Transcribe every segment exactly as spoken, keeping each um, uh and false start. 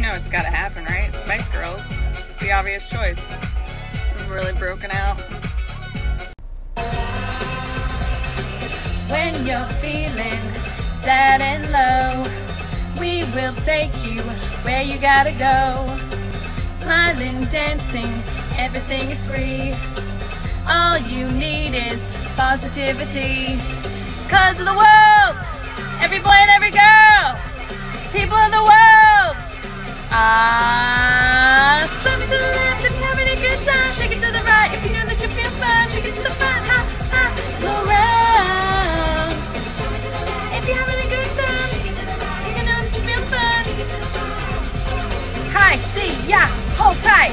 know it's gotta happen, right? Spice Girls. It's the obvious choice. I'm really broken out. When you're feeling sad and low, we will take you where you gotta go. Smiling, dancing, everything is free. All you need is positivity. Cause of the world, every boy and every girl, people of the world. Ah, slide me to the left if you're having a good time. Shake it to the right if you know that you feel fine. Shake it to the front, ha, ha, go round. If you're having a good time, you know that you feel fine. Hi, see ya, hold tight.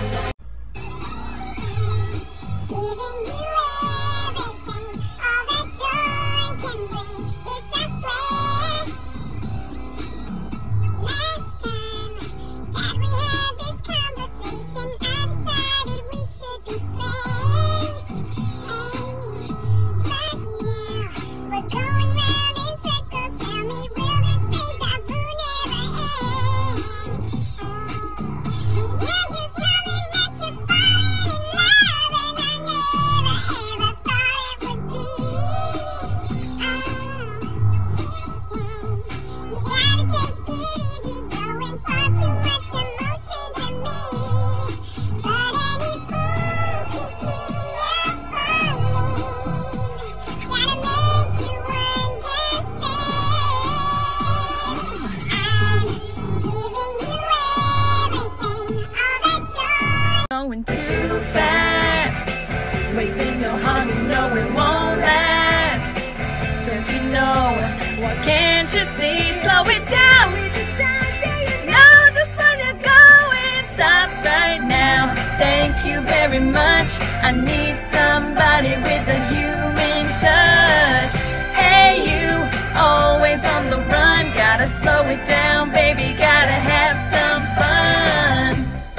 Going too fast, racing so hard you know it won't last. Don't you know, what can't you see? Slow it down, know just where you're going. Stop right now, thank you very much. I need somebody with a human touch. Hey you, always on the run, gotta slow it down, baby, gotta have some fun.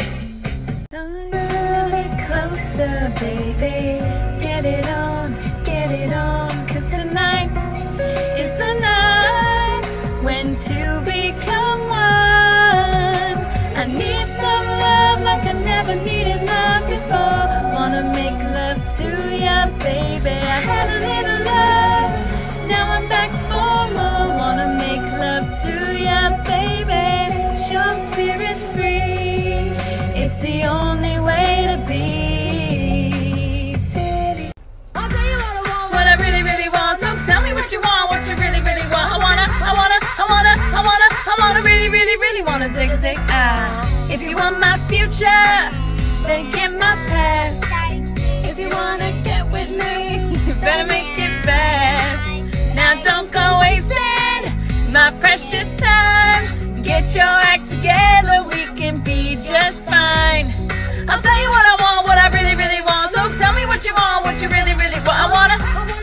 Closer, baby, get it on, get it on, cause tonight is the night when two become one. I need some love like I never needed love before. Wanna make love to ya, baby. I had a little love, now I'm back for more. Wanna make love to ya, baby. Set your spirit free, it's the only way to be. What you want, what you really, really want. I wanna, I wanna, I wanna, I wanna, I wanna really, really, really wanna zig a zig ah. If you want my future, then get my past. If you wanna get with me, you better make it fast. Now don't go wasting my precious time. Get your act together, we can be just fine. I'll tell you what I want, what I really, really want. So tell me what you want, what you really, really want. I wanna,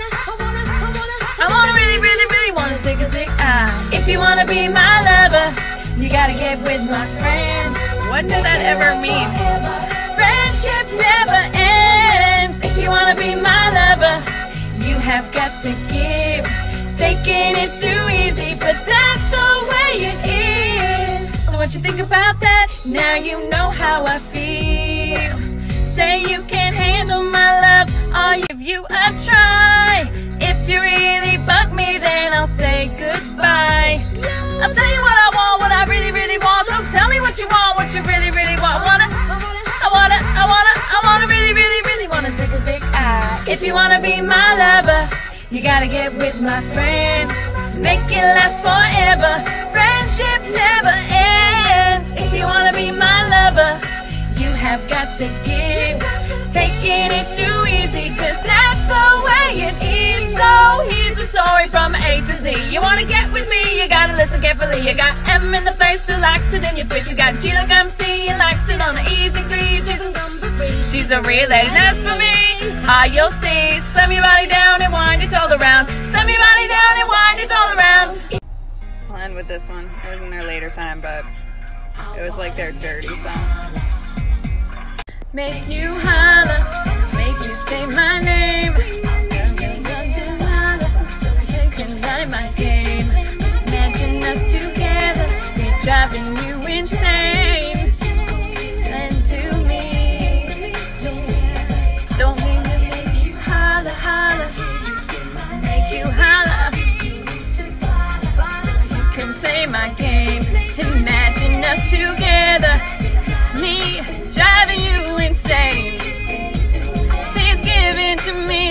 I wanna really, really, really wanna zig a zig ah. If you wanna be my lover, you gotta get with my friends. What did that ever mean? Friendship never ends. If you wanna be my lover, you have got to give. Taking is too easy, but that's the way it is. So what you think about that? Now you know how I feel. Say you can't handle my love, I'll give you a try. If you really bug me, then I'll say goodbye. I'll tell you what I want, what I really, really want. So tell me what you want, what you really, really want. I wanna, I wanna, I wanna, I wanna really, really, really wanna zig a zig ah. If you wanna be my lover, you gotta get with my friends. Make it last forever. Friendship never ends. If you wanna be my lover, you have got to give. Taking is too easy, cause that's the way it is. So here's the story from A to Z. You wanna get with me, you gotta listen carefully. You got M in the face who likes it in your face. You got G like M C and likes it on the easy grease. She's a, she's a real lady, and as for me, ah, you'll see. Slam your body down and wind it all around. Slam your body down and wind it all around. I'll end with this one. It was in their later time, but it was like their dirty song. Make you holler, make you say my name. So you can like my game. Imagine us together, we driving you insane. play my game. Imagine us together, me driving you insane. Please give in to me.